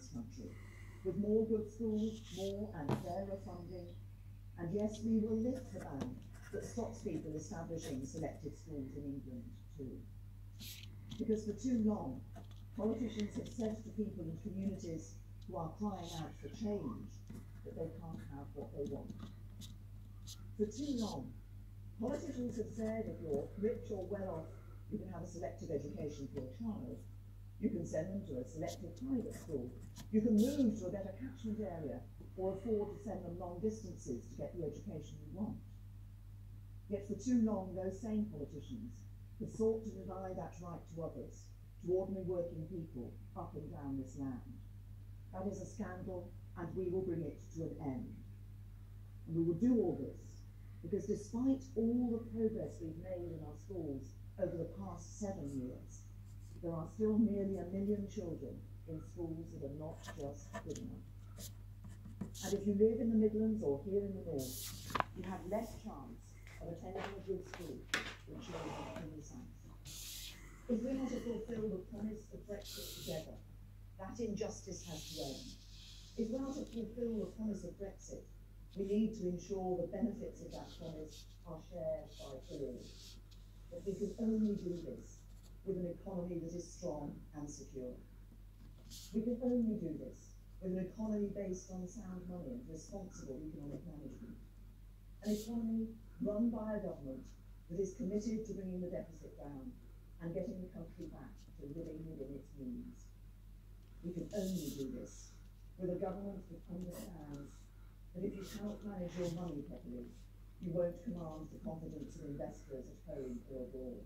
country, with more good schools, more and fairer funding, and yes, we will lift the ban that stops people establishing selected schools in England too. Because for too long, politicians have said to people in communities who are crying out for change that they can't have what they want. For too long, politicians have said if you're rich or well off, you can have a selective education for your child. You can send them to a selective private school. You can move to a better catchment area or afford to send them long distances to get the education you want. Yet for too long, those same politicians have sought to deny that right to others, to ordinary working people up and down this land. That is a scandal, and we will bring it to an end. And we will do all this because despite all the progress we've made in our schools over the past 7 years, there are still nearly 1 million children in schools that are not just good enough. And if you live in the Midlands or here in the North, you have less chance of attending a good school than children in the South. If we're not to fulfil the promise of Brexit together, that injustice has to end. If we're not to fulfil the promise of Brexit, we need to ensure the benefits of that promise are shared by all. But we can only do this with an economy that is strong and secure. We can only do this with an economy based on sound money and responsible economic management. An economy run by a government that is committed to bringing the deficit down and getting the country back to living within its means. We can only do this with a government that understands that if you cannot manage your money properly, you won't command the confidence of investors at home or abroad.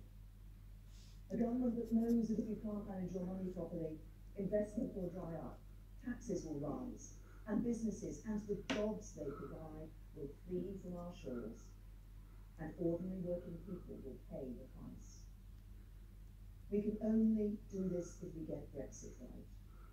A government that knows that if you can't manage your money properly, investment will dry up, taxes will rise, and businesses and the jobs they provide will flee from our shores, and ordinary working people will pay the price. We can only do this if we get Brexit right.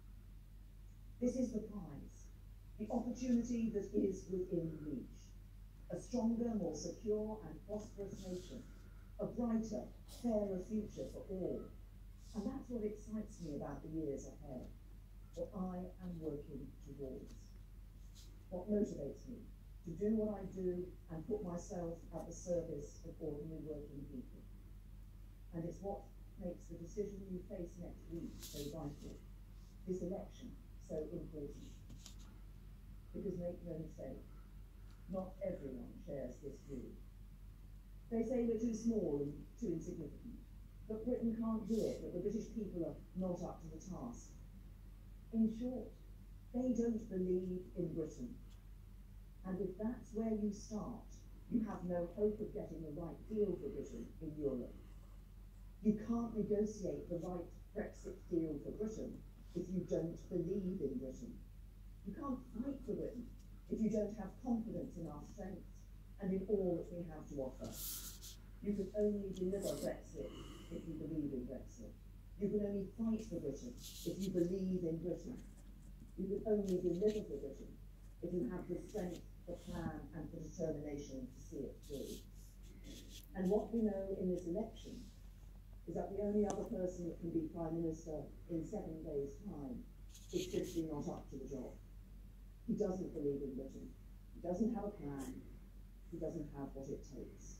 This is the prize, the opportunity that is within reach. A stronger, more secure and prosperous nation, a brighter, fairer future for all. And that's what excites me about the years ahead, what I am working towards. What motivates me to do what I do and put myself at the service of ordinary working people. And it's what makes the decision you face next week so vital, this election so important. Because make no mistake, not everyone shares this view. They say we're too small and too insignificant, that Britain can't do it, that the British people are not up to the task. In short, they don't believe in Britain. And if that's where you start, you have no hope of getting the right deal for Britain in Europe. You can't negotiate the right Brexit deal for Britain if you don't believe in Britain. You can't fight for Britain if you don't have confidence in our strengths and in all that we have to offer. You can only deliver Brexit if you believe in Brexit. You can only fight for Britain if you believe in Britain. You can only deliver for Britain if you have the strength, the plan and the determination to see it through. And what we know in this election is that the only other person that can be Prime Minister in 7 days' time is simply not up to the job. He doesn't believe in Britain. He doesn't have a plan. He doesn't have what it takes.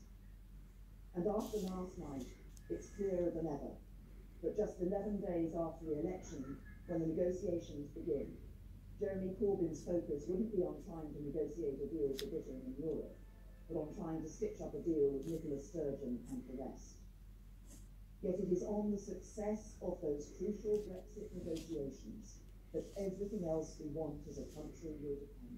And after last night, it's clearer than ever that just 11 days after the election, when the negotiations begin, Jeremy Corbyn's focus wouldn't be on trying to negotiate a deal for Britain and Europe, but on trying to stitch up a deal with Nicola Sturgeon and the rest. Yet it is on the success of those crucial Brexit negotiations that everything else we want as a country will depend.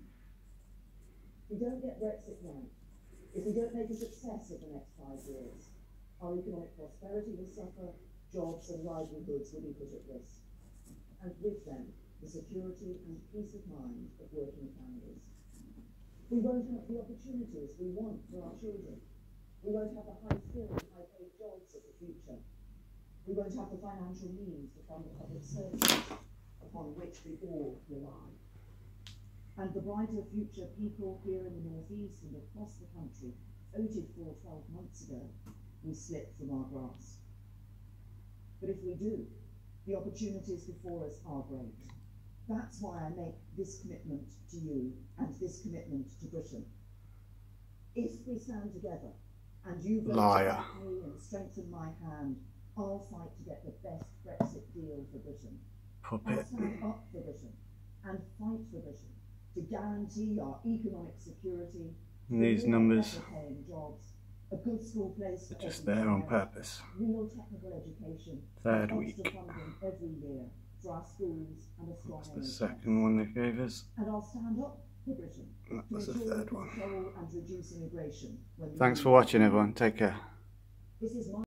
If we don't get Brexit right, if we don't make a success of the next 5 years, our economic prosperity will suffer, jobs and livelihoods will be put at risk, and with them, the security and peace of mind of working families. We won't have the opportunities we want for our children. We won't have the high-skilled, high-paid jobs of the future. We won't have the financial means to fund the public services upon which we all rely. And the brighter future people here in the North East and across the country voted for 12 months ago will slip from our grasp. But if we do, the opportunities before us are great. That's why I make this commitment to you and this commitment to Britain. If we stand together and you vote to back me and strengthen my hand, I'll fight to get the best Brexit deal for Britain. Puppet. I'll stand up for Britain and fight for Britain to guarantee our economic security, These numbers paying jobs, a good school place for are just there on purpose. Real technical education, Third extra week. funding every year for our schools and a strong That's the NHS. second one they gave us. And I'll stand up for Britain That to was the ensure third we one. control and reduce immigration. Thanks for watching, everyone. Take care. This is my